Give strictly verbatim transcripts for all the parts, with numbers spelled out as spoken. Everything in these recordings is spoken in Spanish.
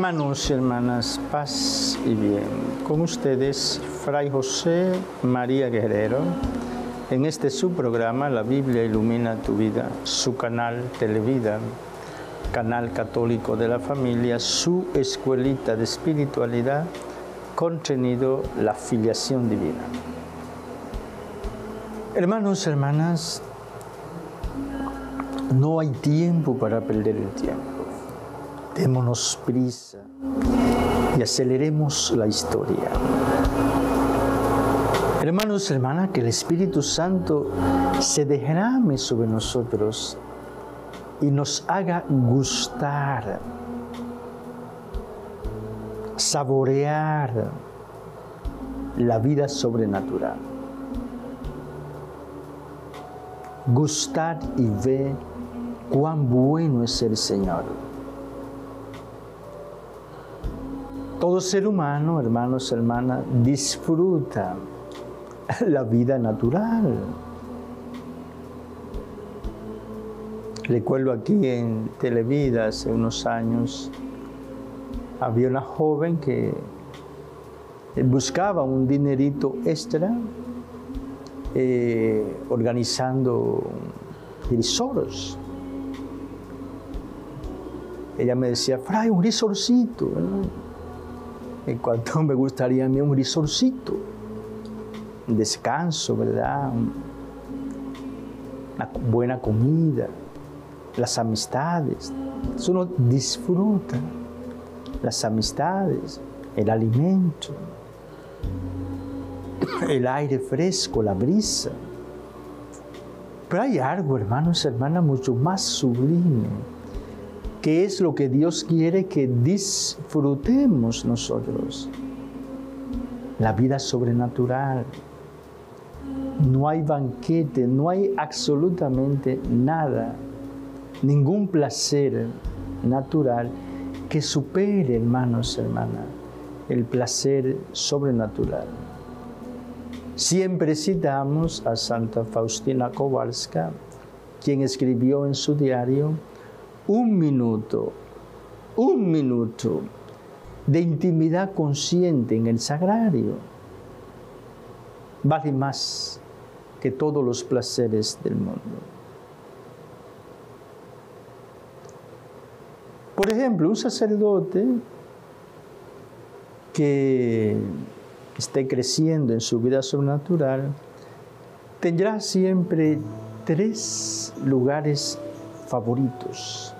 Hermanos y hermanas, paz y bien. Con ustedes, Fray José María Guerrero, en este su programa, La Biblia Ilumina Tu Vida, su canal Televida, canal católico de la familia, su escuelita de espiritualidad, contenido La Filiación Divina. Hermanos y hermanas, no hay tiempo para perder el tiempo. Démonos prisa y aceleremos la historia. Hermanos y hermanas, que el Espíritu Santo se derrame sobre nosotros y nos haga gustar, saborear la vida sobrenatural. Gustar y ver cuán bueno es el Señor. Todo ser humano, hermanos y hermanas, disfruta la vida natural. Recuerdo aquí en Televida hace unos años, había una joven que buscaba un dinerito extra eh, organizando risoros. Ella me decía, Fray, un risorcito, ¿verdad? En cuanto me gustaría a mí un risorcito, un descanso, ¿verdad? Una buena comida, las amistades. Eso uno disfruta las amistades, el alimento, el aire fresco, la brisa. Pero hay algo, hermanos y hermanas, mucho más sublime, que es lo que Dios quiere que disfrutemos nosotros. La vida sobrenatural. No hay banquete, no hay absolutamente nada, ningún placer natural que supere, hermanos y hermanas, el placer sobrenatural. Siempre citamos a Santa Faustina Kowalska, quien escribió en su diario, un minuto, un minuto de intimidad consciente en el sagrario vale más que todos los placeres del mundo. Por ejemplo, un sacerdote que esté creciendo en su vida sobrenatural tendrá siempre tres lugares favoritos.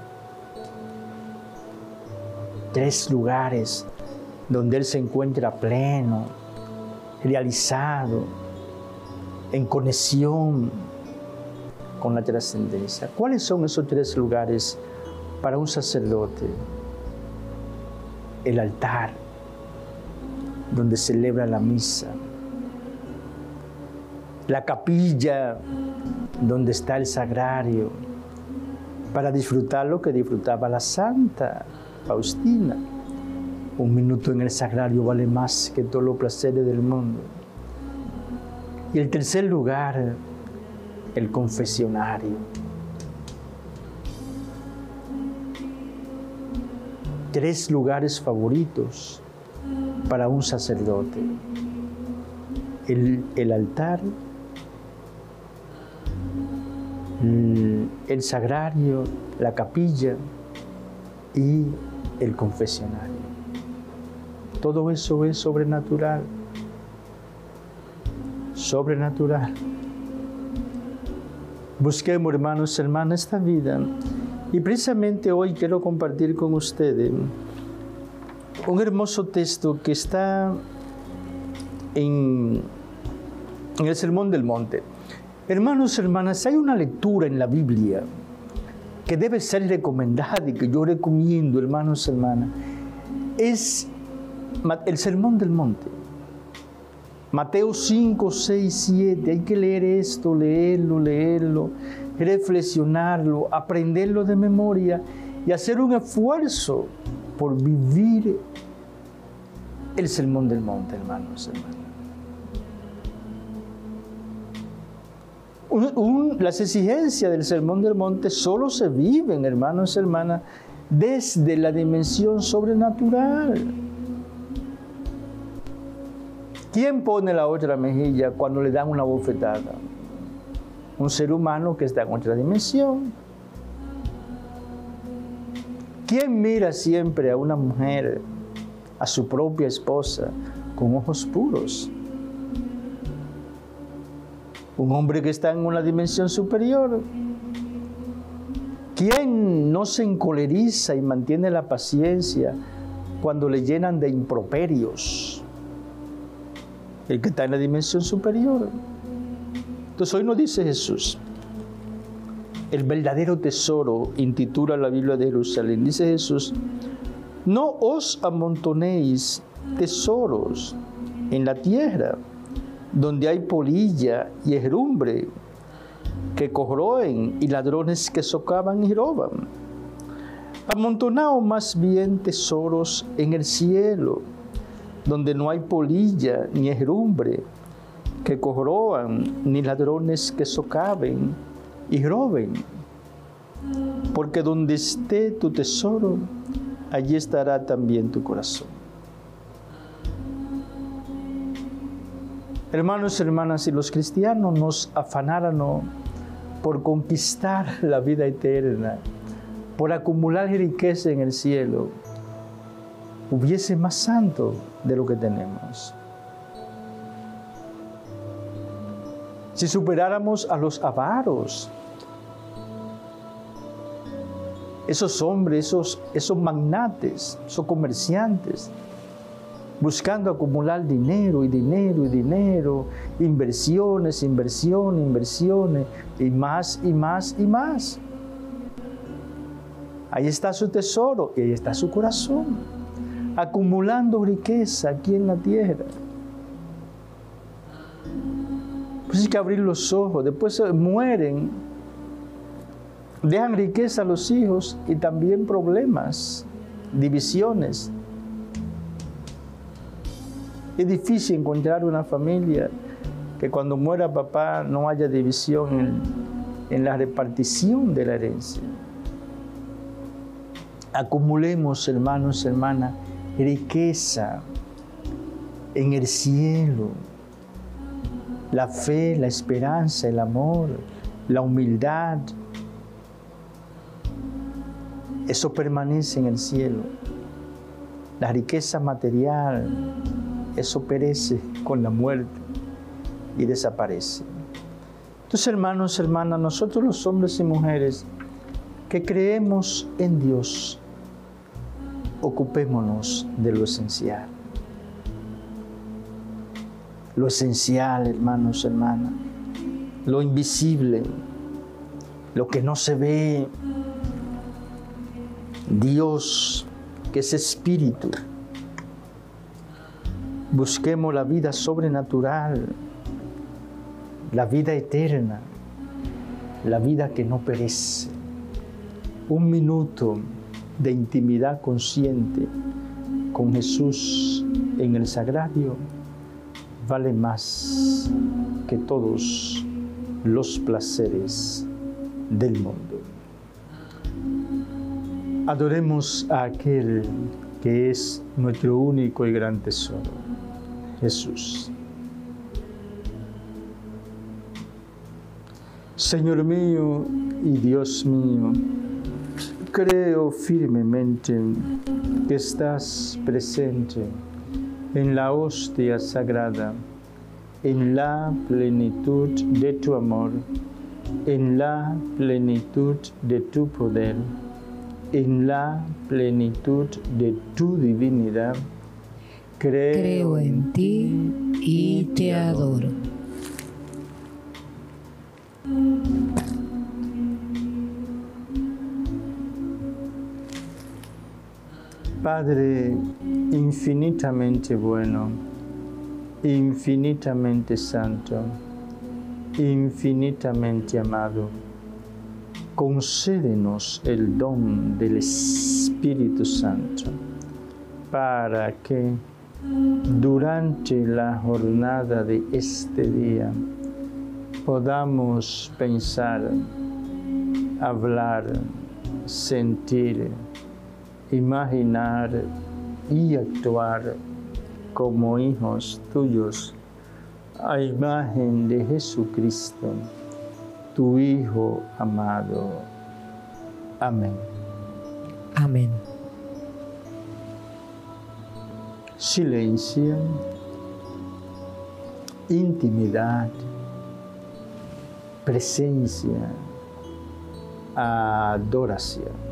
Tres lugares donde él se encuentra pleno, realizado, en conexión con la trascendencia. ¿Cuáles son esos tres lugares para un sacerdote? El altar, donde celebra la misa. La capilla, donde está el sagrario, para disfrutar lo que disfrutaba la Santa Faustina. Un minuto en el sagrario vale más que todos los placeres del mundo. Y el tercer lugar, el confesionario. Tres lugares favoritos para un sacerdote. El, el altar, el, el sagrario, la capilla y el confesionario. Todo eso es sobrenatural. Sobrenatural. Busquemos, hermanos y hermanas, esta vida. Y precisamente hoy quiero compartir con ustedes un hermoso texto que está en, en el Sermón del Monte. Hermanos y hermanas, hay una lectura en la Biblia que debe ser recomendada y que yo recomiendo, hermanos y hermanas, es el Sermón del Monte. Mateo cinco, seis, siete, hay que leer esto, leerlo, leerlo, reflexionarlo, aprenderlo de memoria y hacer un esfuerzo por vivir el Sermón del Monte, hermanos y hermanas. Un, un, las exigencias del Sermón del Monte solo se viven, hermanos y hermanas, desde la dimensión sobrenatural. ¿Quién pone la otra mejilla cuando le dan una bofetada? Un ser humano que está en otra dimensión. ¿Quién mira siempre a una mujer, a su propia esposa, con ojos puros? Un hombre que está en una dimensión superior. ¿Quién no se encoleriza y mantiene la paciencia cuando le llenan de improperios? El que está en la dimensión superior. Entonces hoy nos dice Jesús, el verdadero tesoro, intitula la Biblia de Jerusalén. Dice Jesús, no os amontonéis tesoros en la tierra, donde hay polilla y herrumbre, que corroen, y ladrones que socavan y roban. Amontonaos más bien tesoros en el cielo, donde no hay polilla ni herrumbre, que corroan, ni ladrones que socaven y roben. Porque donde esté tu tesoro, allí estará también tu corazón. Hermanos y hermanas, si los cristianos nos afanáramos por conquistar la vida eterna, por acumular riqueza en el cielo, hubiese más santo de lo que tenemos. Si superáramos a los avaros, esos hombres, esos, esos magnates, esos comerciantes, buscando acumular dinero y dinero y dinero, inversiones, inversiones, inversiones, y más y más y más. Ahí está su tesoro y ahí está su corazón, acumulando riqueza aquí en la tierra. Pues hay que abrir los ojos, después mueren, dejan riqueza a los hijos y también problemas, divisiones. Es difícil encontrar una familia que cuando muera papá no haya división en, en la repartición de la herencia. Acumulemos, hermanos y hermanas, riqueza en el cielo. La fe, la esperanza, el amor, la humildad. Eso permanece en el cielo. La riqueza material, eso perece con la muerte y desaparece. Entonces, hermanos, hermanas, nosotros los hombres y mujeres que creemos en Dios, ocupémonos de lo esencial. Lo esencial, hermanos, hermanas, lo invisible, lo que no se ve. Dios, que es espíritu. Busquemos la vida sobrenatural, la vida eterna, la vida que no perece. Un minuto de intimidad consciente con Jesús en el sagrario vale más que todos los placeres del mundo. Adoremos a aquel que es nuestro único y gran tesoro, Jesús. Señor mío y Dios mío, creo firmemente que estás presente en la hostia sagrada, en la plenitud de tu amor, en la plenitud de tu poder, en la plenitud de tu divinidad. Creo, Creo en ti y te adoro. Padre infinitamente bueno, infinitamente santo, infinitamente amado, concédenos el don del Espíritu Santo para que durante la jornada de este día podamos pensar, hablar, sentir imaginar y actuar como hijos tuyos, a imagen de Jesucristo, tu Hijo amado. Amén. Amén. Silencio, intimidad, presencia, adoración.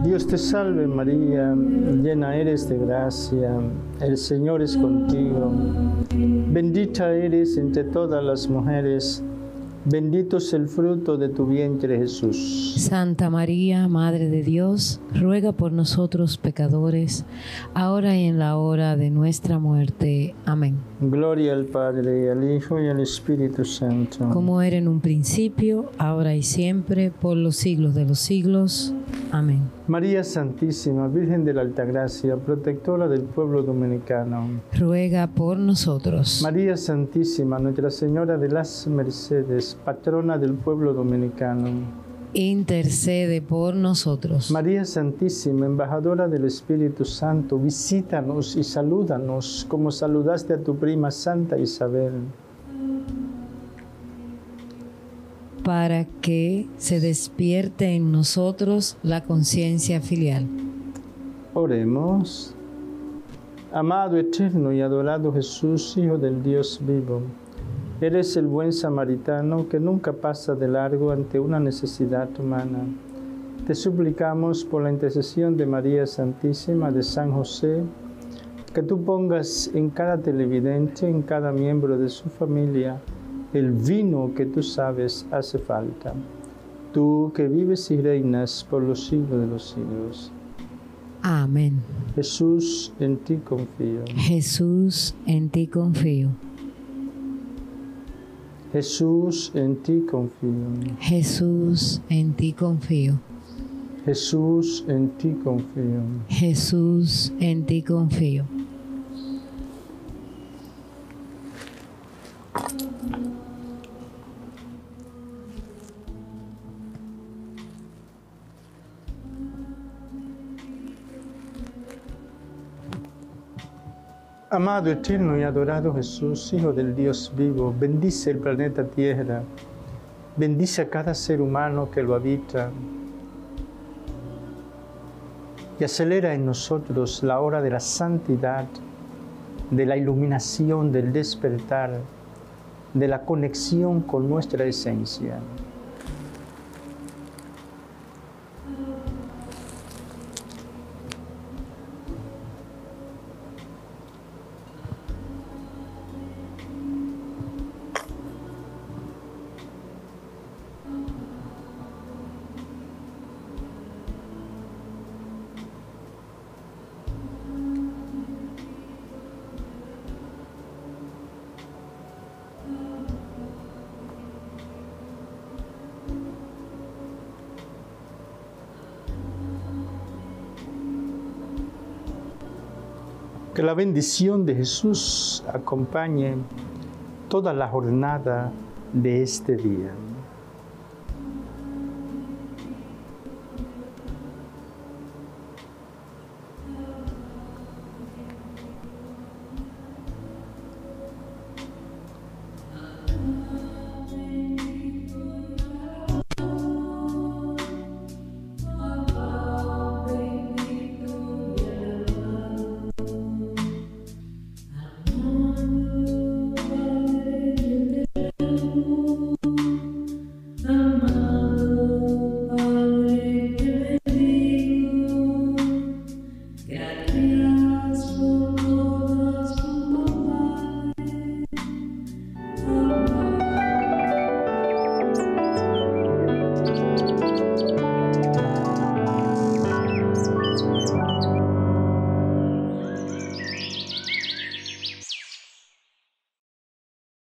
Dios te salve María, llena eres de gracia, el Señor es contigo. Bendita eres entre todas las mujeres, bendito es el fruto de tu vientre Jesús. Santa María, Madre de Dios, ruega por nosotros pecadores, ahora y en la hora de nuestra muerte. Amén. Gloria al Padre, al Hijo y al Espíritu Santo. Como era en un principio, ahora y siempre, por los siglos de los siglos. Amén. María Santísima, Virgen de la Altagracia, protectora del pueblo dominicano. Ruega por nosotros. María Santísima, Nuestra Señora de las Mercedes, patrona del pueblo dominicano. Intercede por nosotros. María Santísima, embajadora del Espíritu Santo, visítanos y salúdanos como saludaste a tu prima Santa Isabel. Para que se despierte en nosotros la conciencia filial. Oremos. Amado, eterno y adorado Jesús, Hijo del Dios vivo, eres el buen samaritano que nunca pasa de largo ante una necesidad humana. Te suplicamos por la intercesión de María Santísima, de San José, que tú pongas en cada televidente, en cada miembro de su familia, el vino que tú sabes hace falta. Tú que vives y reinas por los siglos de los siglos. Amén. Jesús, en ti confío. Jesús, en ti confío. Jesús, en ti confío. Jesús, en ti confío. Jesús, en ti confío. Jesús, en ti confío. Amado, eterno y adorado Jesús, Hijo del Dios vivo, bendice el planeta Tierra, bendice a cada ser humano que lo habita y acelera en nosotros la hora de la santidad, de la iluminación, del despertar, de la conexión con nuestra esencia. Que la bendición de Jesús acompañe toda la jornada de este día.